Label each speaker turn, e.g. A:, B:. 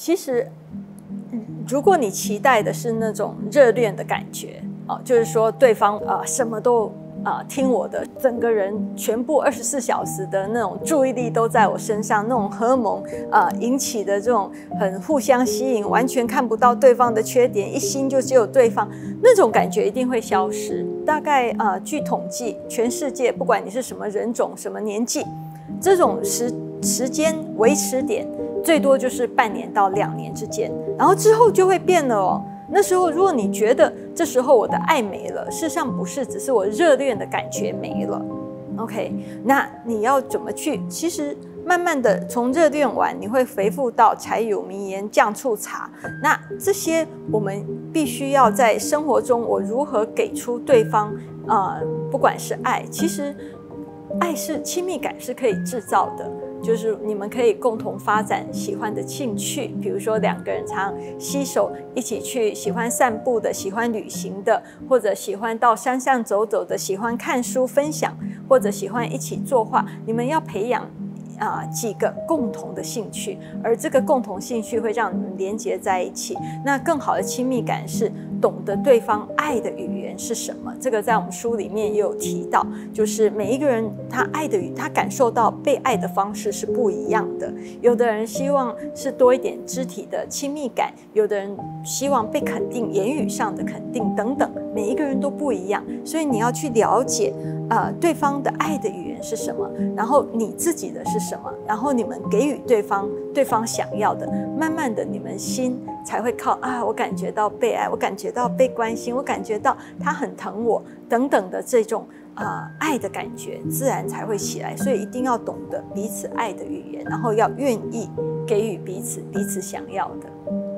A: 其实，如果你期待的是那种热恋的感觉，就是说对方什么都听我的，整个人全部24小时的那种注意力都在我身上，那种荷尔蒙引起的这种很互相吸引，完全看不到对方的缺点，一心就只有对方，那种感觉一定会消失。大概据统计，全世界不管你是什么人种、什么年纪，这种时间维持点最多就是半年到2年之间，然后之后就会变了哦。那时候如果你觉得这时候我的爱没了，事实上不是，只是我热恋的感觉没了。OK， 那你要怎么去？其实慢慢的从热恋完，你会回复到柴油迷盐酱醋茶。那这些我们必须要在生活中，我如何给出对方不管是爱，其实爱是亲密感是可以制造的。就是你们可以共同发展喜欢的兴趣，比如说2个人常携手一起去喜欢散步的，喜欢旅行的，或者喜欢到山上走走的，喜欢看书分享，或者喜欢一起作画。你们要培养几个共同的兴趣，而这个共同兴趣会让你们连结在一起。那更好的亲密感是懂得对方爱的语言是什么，这个在我们书里面也有提到，就是每一个人他感受到被爱的方式是不一样的。有的人希望是多一点肢体的亲密感，有的人希望被肯定，言语上的肯定等等，每一个人都不一样，所以你要去了解对方的爱的语言是什么，然后你自己的是什么，然后你们给予对方想要的，慢慢的你们心才会靠我感觉到被爱，我感觉到被关心，我感觉到他很疼我等等的这种爱的感觉，自然才会起来。所以一定要懂得彼此爱的语言，然后要愿意给予彼此想要的。